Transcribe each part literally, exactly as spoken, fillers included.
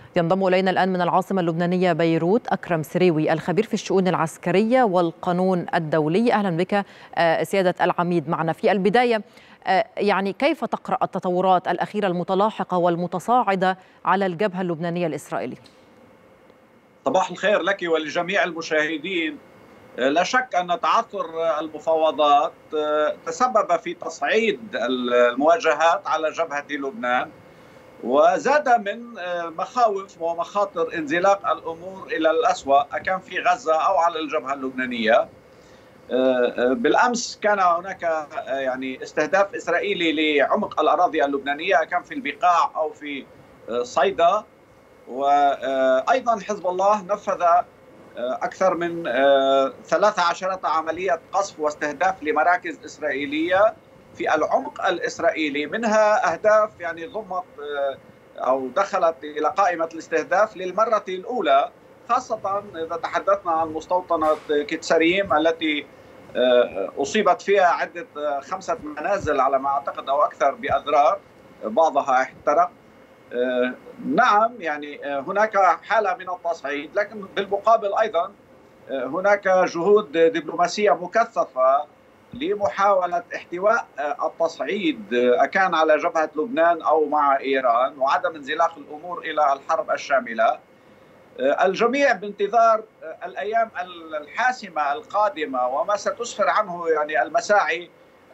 ينضم إلينا الآن من العاصمة اللبنانية بيروت أكرم سريوي الخبير في الشؤون العسكرية والقانون الدولي. أهلا بك سيادة العميد معنا. في البداية يعني كيف تقرأ التطورات الأخيرة المتلاحقة والمتصاعدة على الجبهة اللبنانية الإسرائيلية؟ صباح الخير لك ولجميع المشاهدين. لا شك أن تعثر المفاوضات تسبب في تصعيد المواجهات على جبهة لبنان، وزاد من مخاوف ومخاطر انزلاق الأمور إلى الأسوأ كان في غزة أو على الجبهة اللبنانية. بالأمس كان هناك يعني استهداف إسرائيلي لعمق الأراضي اللبنانية، كان في البقاع أو في صيدا، وأيضا حزب الله نفذ أكثر من ثلاث عشرة عملية قصف واستهداف لمراكز إسرائيلية في العمق الإسرائيلي، منها أهداف يعني ضمت أو دخلت إلى قائمة الاستهداف للمرة الأولى، خاصة إذا تحدثنا عن مستوطنة كتسريم التي أصيبت فيها عدة خمسة منازل على ما أعتقد أو أكثر بأضرار، بعضها احترق. نعم يعني هناك حالة من التصعيد، لكن بالمقابل أيضا هناك جهود دبلوماسية مكثفة لمحاولة احتواء التصعيد، أكان على جبهة لبنان أو مع إيران، وعدم انزلاق الأمور إلى الحرب الشاملة. الجميع بانتظار الأيام الحاسمة القادمة وما ستسفر عنه يعني المساعي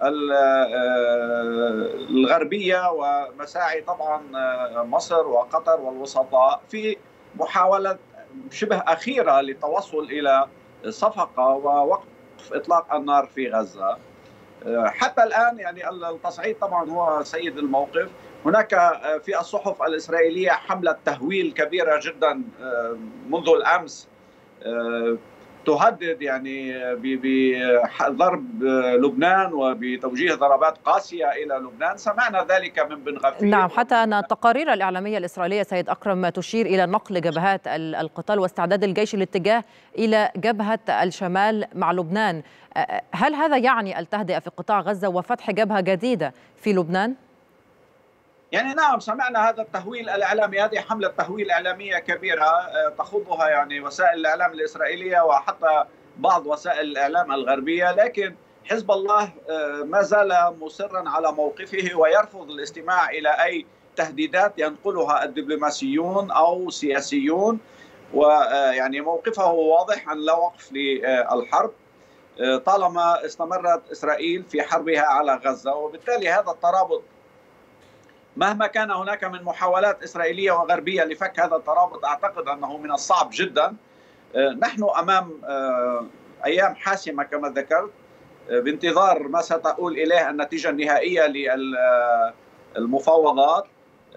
الغربية ومساعي طبعا مصر وقطر والوسطاء في محاولة شبه أخيرة للتوصل إلى صفقة ووقف إطلاق النار في غزة. حتى الآن يعني التصعيد طبعا هو سيد الموقف. هناك في الصحف الإسرائيلية حملة تهويل كبيرة جدا منذ الأمس تهدد يعني بضرب لبنان وبتوجيه ضربات قاسية إلى لبنان. سمعنا ذلك من بن غفير. نعم، حتى أن التقارير الإعلامية الإسرائيلية سيد أكرم تشير إلى نقل جبهات القتال واستعداد الجيش الاتجاه إلى جبهة الشمال مع لبنان. هل هذا يعني التهدئة في قطاع غزة وفتح جبهة جديدة في لبنان؟ يعني نعم، سمعنا هذا التهويل الإعلامي، هذه حملة تهويل إعلامية كبيرة تخوضها يعني وسائل الإعلام الإسرائيلية وحتى بعض وسائل الإعلام الغربية، لكن حزب الله ما زال مصرا على موقفه ويرفض الاستماع إلى أي تهديدات ينقلها الدبلوماسيون أو سياسيون، ويعني موقفه واضح عن لا وقف للحرب طالما استمرت إسرائيل في حربها على غزة. وبالتالي هذا الترابط مهما كان هناك من محاولات إسرائيلية وغربية لفك هذا الترابط أعتقد أنه من الصعب جدا. نحن أمام أيام حاسمة كما ذكرت، بانتظار ما ستؤول إليه النتيجة النهائية للمفاوضات،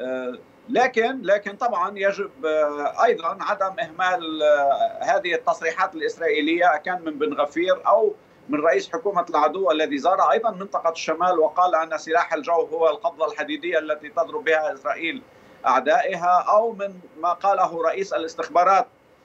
لكن لكن طبعا يجب أيضا عدم إهمال هذه التصريحات الإسرائيلية، كان من بن غفير أو من رئيس حكومة العدو الذي زار أيضا منطقة الشمال وقال أن سلاح الجو هو القبضة الحديدية التي تضرب بها إسرائيل أعدائها، أو من ما قاله رئيس الاستخبارات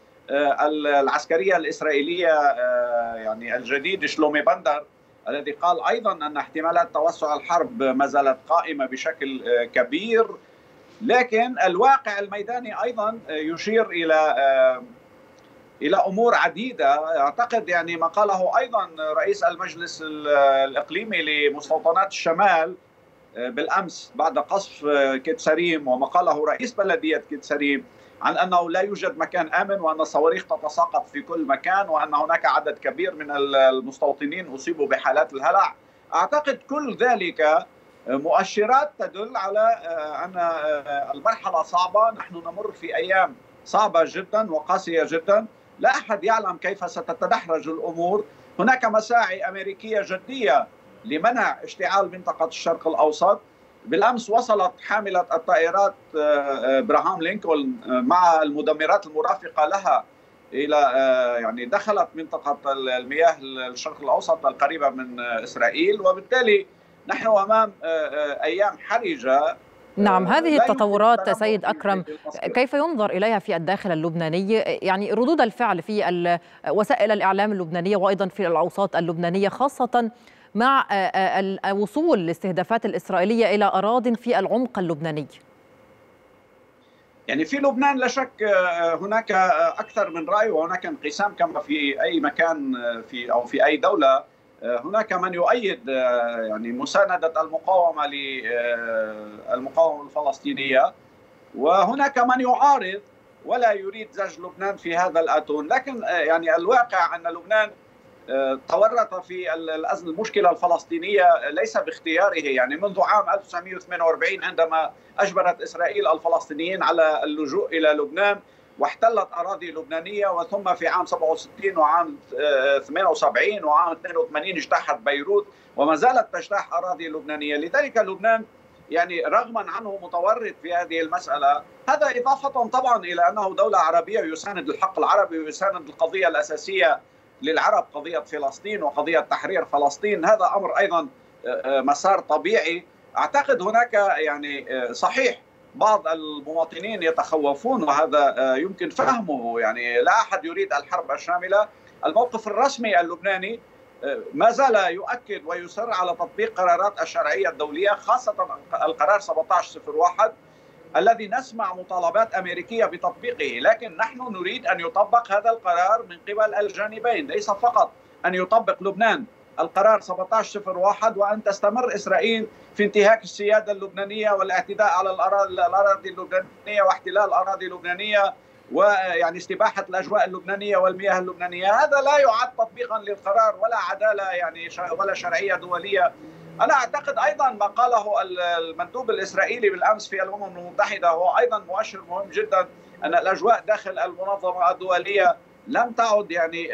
العسكرية الإسرائيلية يعني الجديد شلومي بندر الذي قال أيضا أن احتمالات توسع الحرب ما زالت قائمة بشكل كبير. لكن الواقع الميداني أيضا يشير إلى إلى أمور عديدة. أعتقد يعني ما قاله أيضا رئيس المجلس الإقليمي لمستوطنات الشمال بالأمس بعد قصف كتسريم، وما قاله رئيس بلدية كتسريم عن أنه لا يوجد مكان آمن وأن الصواريخ تتساقط في كل مكان وأن هناك عدد كبير من المستوطنين أصيبوا بحالات الهلع. أعتقد كل ذلك مؤشرات تدل على أن المرحلة صعبة. نحن نمر في أيام صعبة جدا وقاسية جدا، لا أحد يعلم كيف ستتدحرج الأمور. هناك مساعي أمريكية جدية لمنع اشتعال منطقة الشرق الأوسط. بالأمس وصلت حاملة الطائرات إبراهام لينكولن مع المدمرات المرافقة لها إلى يعني دخلت منطقة المياه الشرق الأوسط القريبة من إسرائيل، وبالتالي نحن أمام أيام حرجة. نعم، هذه التطورات سيد أكرم كيف ينظر إليها في الداخل اللبناني؟ يعني ردود الفعل في وسائل الإعلام اللبنانية وأيضا في الأوساط اللبنانية، خاصة مع وصول الاستهدافات الإسرائيلية إلى أراضٍ في العمق اللبناني. يعني في لبنان لا شك هناك اكثر من راي وهناك انقسام كما في اي مكان في او في اي دوله. هناك من يؤيد يعني مسانده المقاومه للمقاومه الفلسطينيه، وهناك من يعارض ولا يريد زج لبنان في هذا الاتون. لكن يعني الواقع ان لبنان تورط في الأزمة المشكلة الفلسطينية ليس باختياره. يعني منذ عام ألف وتسعمئة وثمانية وأربعين عندما أجبرت إسرائيل الفلسطينيين على اللجوء إلى لبنان واحتلت أراضي لبنانية، وثم في عام سبعة وستين وعام ثمانية وسبعين وعام اثنين وثمانين اجتاحت بيروت وما زالت تجتاح أراضي لبنانية. لذلك لبنان يعني رغما عنه متورط في هذه المسألة. هذا إضافة طبعا إلى أنه دولة عربية يساند الحق العربي ويساند القضية الأساسية للعرب، قضية فلسطين وقضية تحرير فلسطين. هذا أمر أيضا مسار طبيعي. أعتقد هناك يعني صحيح بعض المواطنين يتخوفون وهذا يمكن فهمه، يعني لا أحد يريد الحرب الشاملة. الموقف الرسمي اللبناني ما زال يؤكد ويصر على تطبيق قرارات الشرعية الدولية، خاصة القرار سبعة عشر صفر واحد الذي نسمع مطالبات أمريكية بتطبيقه، لكن نحن نريد أن يطبق هذا القرار من قبل الجانبين، ليس فقط أن يطبق لبنان القرار سبعة عشر صفر واحد وأن تستمر إسرائيل في انتهاك السيادة اللبنانية والاعتداء على الأراضي اللبنانية واحتلال الأراضي اللبنانية ويعني استباحة الأجواء اللبنانية والمياه اللبنانية. هذا لا يعد تطبيقا للقرار ولا عدالة يعني ولا شرعية دولية. أنا أعتقد أيضا ما قاله المندوب الإسرائيلي بالأمس في الأمم المتحدة هو أيضا مؤشر مهم جدا، أن الأجواء داخل المنظمة الدولية لم تعد يعني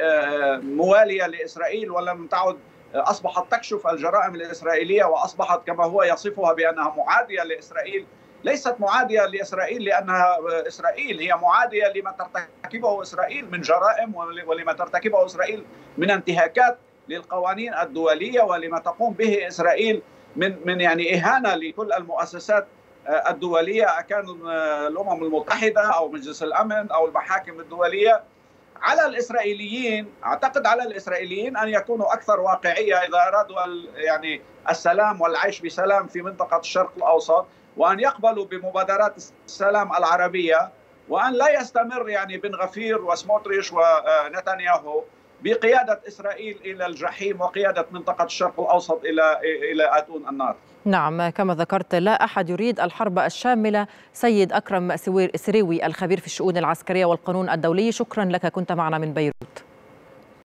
موالية لإسرائيل ولم تعد، أصبحت تكشف الجرائم الإسرائيلية وأصبحت كما هو يصفها بأنها معادية لإسرائيل. ليست معادية لإسرائيل لأنها إسرائيل، هي معادية لما ترتكبه إسرائيل من جرائم ولما ترتكبه إسرائيل من انتهاكات للقوانين الدولية ولما تقوم به إسرائيل من من يعني إهانة لكل المؤسسات الدولية، كان الأمم المتحدة أو مجلس الأمن أو المحاكم الدولية. على الإسرائيليين، أعتقد على الإسرائيليين أن يكونوا أكثر واقعية إذا أرادوا يعني السلام والعيش بسلام في منطقة الشرق الأوسط، وأن يقبلوا بمبادرات السلام العربية، وأن لا يستمر يعني بن غفير وسموتريش ونتنياهو بقيادة إسرائيل إلى الجحيم وقيادة منطقة الشرق الأوسط إلى إلى آتون النار. نعم، كما ذكرت لا أحد يريد الحرب الشاملة. سيد أكرم سريوي الخبير في الشؤون العسكرية والقانون الدولي، شكرا لك، كنت معنا من بيروت.